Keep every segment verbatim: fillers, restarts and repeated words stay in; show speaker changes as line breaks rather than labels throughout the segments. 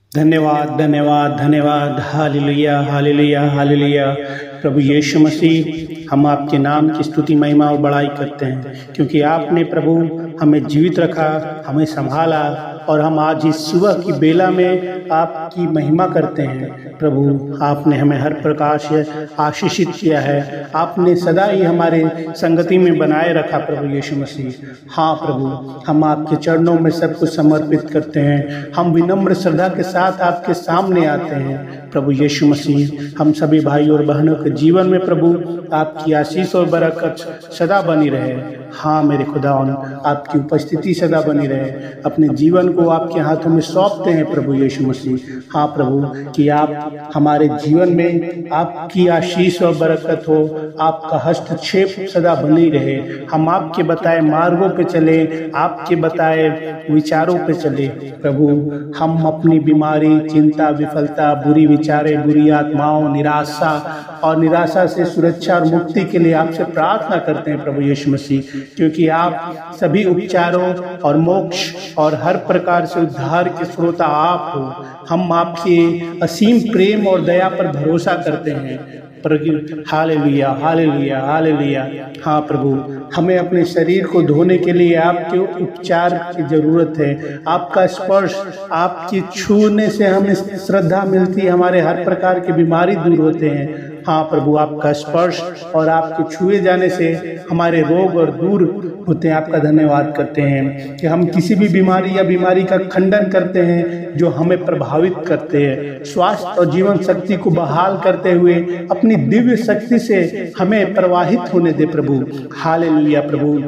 धन्यवाद धन्यवाद धन्यवाद। Hallelujah hallelujah hallelujah. प्रभु यीशु मसीह, हम आपके नाम की स्तुति महिमा और बड़ाई करते हैं, क्योंकि आपने प्रभु हमें जीवित रखा, हमें संभाला, और हम आज इस सुबह की बेला में आपकी महिमा करते हैं। प्रभु, आपने हमें हर प्रकार से आशीषित किया है, आपने सदा ही हमारे संगति में बनाए रखा। प्रभु यीशु मसीह, हाँ प्रभु, हम आपके चरणों में सब कुछ समर्पित करते हैं। हम विनम्र श्रद्धा के साथ आपके सामने आते हैं। प्रभु यीशु मसीह, हम सभी भाई और बहनों के जीवन में प्रभु आपकी आशीष और बरकत सदा बनी रहे। हाँ मेरे खुदावन, आपकी उपस्थिति सदा बनी रहे। अपने जीवन को आपके हाथों में सौंपते हैं प्रभु यीशु मसीह। हाँ प्रभु, कि आप हमारे जीवन में आपकी आशीष और बरकत हो, आपका हस्तक्षेप सदा बनी रहे। हम आपके बताए मार्गों पे चले, आपके बताए विचारों पे चले। प्रभु, हम अपनी बीमारी, चिंता, विफलता, बुरी विचारे, बुरी आत्माओं, निराशा और निराशा से सुरक्षा और मुक्ति के लिए आपसे प्रार्थना करते हैं प्रभु यीशु मसीह, क्योंकि आप सभी उपचारों और मोक्ष और हर प्रकार से उद्धार के स्रोता आप हो। हम आपके असीम प्रेम और दया पर भरोसा करते हैं। Hallelujah hallelujah hallelujah. हाँ प्रभु, हमें अपने शरीर को धोने के लिए आपके उपचार की जरूरत है। आपका स्पर्श, आपकी छूने से हमें श्रद्धा मिलती है, हमारे हर प्रकार की बीमारी दूर होते हैं। हाँ प्रभु, आपका स्पर्श और आपके छुए जाने से हमारे रोग और दूर होते हैं। आपका धन्यवाद करते हैं कि हम किसी भी बीमारी या बीमारी का खंडन करते हैं जो हमें प्रभावित करते हैं। स्वास्थ्य और जीवन शक्ति को बहाल करते हुए अपनी दिव्य शक्ति से हमें प्रवाहित होने दे प्रभु। हालेलुया प्रभु,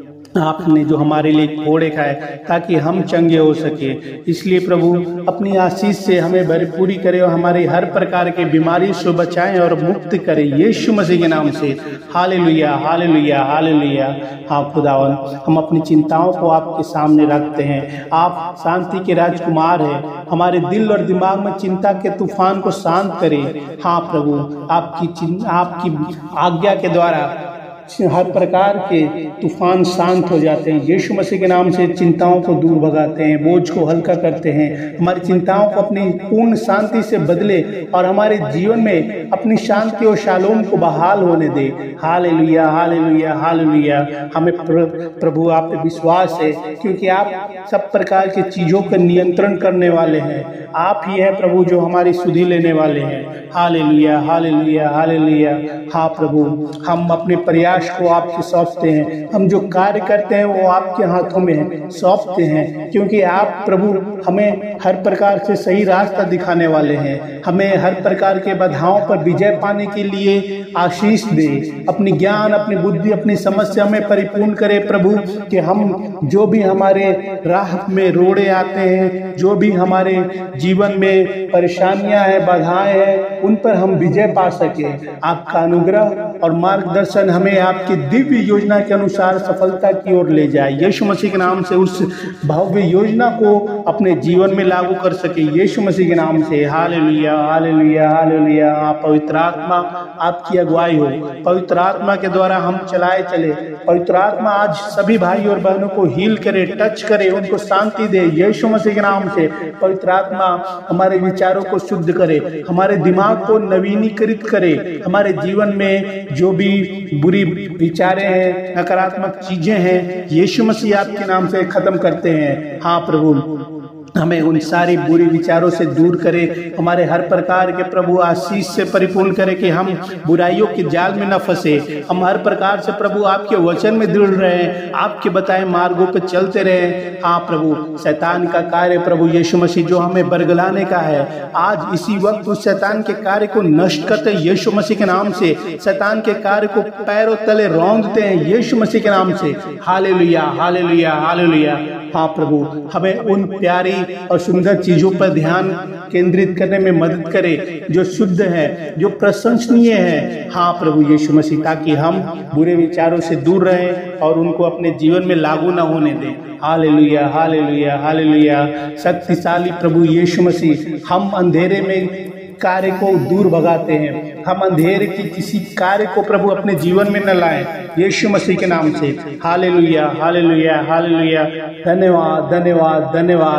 आपने जो हमारे लिए कोड़े खाए ताकि हम चंगे हो सके, इसलिए प्रभु अपनी आशीष से हमें भरपूरी करे और हमारे हर प्रकार के बीमारी से बचाएं और मुक्त करें यीशु मसीह के नाम से। Hallelujah hallelujah hallelujah. हाँ खुदावन, हम अपनी चिंताओं को आपके सामने रखते हैं। आप शांति के राजकुमार हैं। हमारे दिल और दिमाग में चिंता के तूफान को शांत करें। हाँ प्रभु, आपकी आपकी आज्ञा के द्वारा हर प्रकार के तूफान शांत हो जाते हैं। यीशु मसीह के नाम से चिंताओं को दूर भगाते हैं, बोझ को हल्का करते हैं। हमारी चिंताओं को अपनी पूर्ण शांति से बदले और हमारे जीवन में अपनी शांति और शालोम को बहाल होने दे। Hallelujah hallelujah hallelujah. हमें प्रभु आप पे विश्वास है, क्योंकि आप सब प्रकार की चीजों का नियंत्रण करने वाले हैं। आप ही हैं प्रभु जो हमारी सुधि लेने वाले हैं। Hallelujah hallelujah hallelujah. हाँ प्रभु, हम अपने प्रयास को आपके सौंपते हैं। हम जो कार्य करते हैं वो आपके हाथों में सौंपते हैं, क्योंकि आप प्रभु हमें हर प्रकार से सही रास्ता दिखाने वाले हैं। हमें हर प्रकार के बाधाओं पर विजय पाने के लिए आशीष दे। अपनी ज्ञान, अपनी बुद्धि, अपनी समस्या में परिपूर्ण करे प्रभु, कि हम जो भी हमारे राह में रोड़े आते हैं, जो भी हमारे जीवन में परेशानियां हैं, बाधाएं हैं, उन पर हम विजय पा सके। आपका अनुग्रह और मार्गदर्शन हमें आपकी दिव्य योजना के अनुसार सफलता की ओर ले जाए। यीशु मसीह के नाम से उस भव्य योजना को अपने जीवन में लागू कर सके यीशु मसीह के नाम से। Hallelujah hallelujah hallelujah. आप पवित्र आत्मा, आपकी अगुवाई हो। पवित्र आत्मा के द्वारा हम चलाए चले। पवित्र आत्मा आज सभी भाई और बहनों को हील करे, टच करे, उनको शांति दे यीशु मसीह के नाम से। पवित्र आत्मा हमारे विचारों को शुद्ध करे, हमारे दिमाग को नवीनीकृत करे। हमारे जीवन में जो भी बुरी विचारे हैं, नकारात्मक चीजें हैं, यीशु मसीह आपके नाम से खत्म करते हैं। हाँ प्रभु, हमें उन सारी बुरी विचारों से दूर करे। हमारे हर प्रकार के प्रभु आशीष से परिपूर्ण करे, कि हम बुराइयों के जाल में न फंसे। हम हर प्रकार से प्रभु आपके वचन में दृढ़ रहे, आपके बताए मार्गों पर चलते रहे। हाँ प्रभु, शैतान का कार्य प्रभु यीशु मसीह जो हमें बरगलाने का है, आज इसी वक्त उस शैतान के कार्य को नष्ट करते यीशु मसीह के नाम से। शैतान के कार्य को पैरों तले रौंदते हैं यीशु मसीह के नाम से। Hallelujah hallelujah hallelujah. हाँ प्रभु, हमें उन प्यारी और सुंदर चीजों पर ध्यान केंद्रित करने में मदद करे जो शुद्ध है, जो प्रशंसनीय है। हाँ प्रभु यीशु मसीह, ताकि हम बुरे विचारों से दूर रहें और उनको अपने जीवन में लागू न होने दें। Hallelujah hallelujah hallelujah. शक्तिशाली प्रभु यीशु मसीह, हम अंधेरे में कार्य को दूर भगाते हैं। हम अंधेरे की किसी कार्य को प्रभु अपने जीवन में न लाएं यीशु मसीह के नाम से। Hallelujah hallelujah hallelujah. धन्यवाद धन्यवाद धन्यवाद।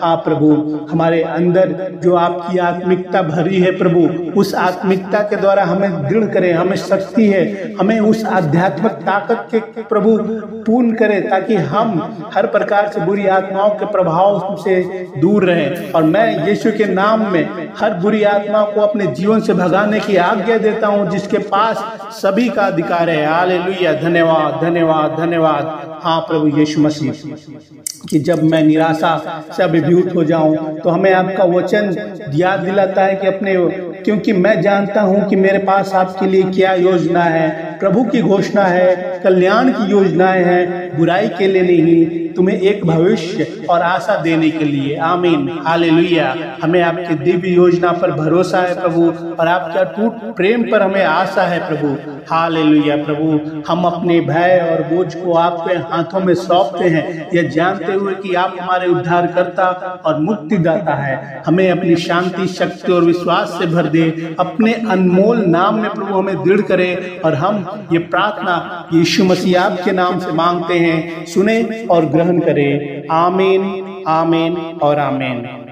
हाँ प्रभु, हमारे अंदर जो आपकी आत्मिकता भरी है प्रभु, उस आत्मिकता के द्वारा हमें दृढ़ करें, हमें शक्ति है, हमें उस आध्यात्मिक ताकत के प्रभु पूर्ण करें, ताकि हम हर प्रकार से बुरी आत्माओं के प्रभाव से दूर रहें। और मैं यीशु के नाम में हर बुरी आत्मा को अपने जीवन से भगाने की आज्ञा देता हूँ, जिसके पास सभी का अधिकार है। हालेलुया, धन्यवाद धन्यवाद धन्यवाद। हाँ प्रभु यीशु मसीह, कि जब मैं निराशा से अभिभूत हो जाऊं तो हमें आपका वचन याद दिलाता है कि अपने, क्योंकि मैं जानता हूं कि मेरे पास आपके लिए क्या योजना है। प्रभु की घोषणा है, कल्याण की योजनाएं हैं, बुराई के लिए नहीं, तुम्हें एक भविष्य और आशा देने के लिए। आमीन, हालेलुया। हमें आपकी दिव्य योजना पर भरोसा है प्रभु, और आपके अटूट प्रेम पर हमें आशा है प्रभु। हालेलुया प्रभु, हम अपने भय और बोझ को आपके हाथों में सौंपते हैं, यह जानते हुए कि आप हमारे उद्धारकर्ता और मुक्तिदाता है। हमें अपनी शांति, शक्ति और विश्वास से भर दे, अपने अनमोल नाम में प्रभु हमें दृढ़ करे। और हम ये प्रार्थना यीशु मसीह आपके नाम से मांगते हैं, सुने और ग्रहण करें। आमीन, आमीन और आमीन।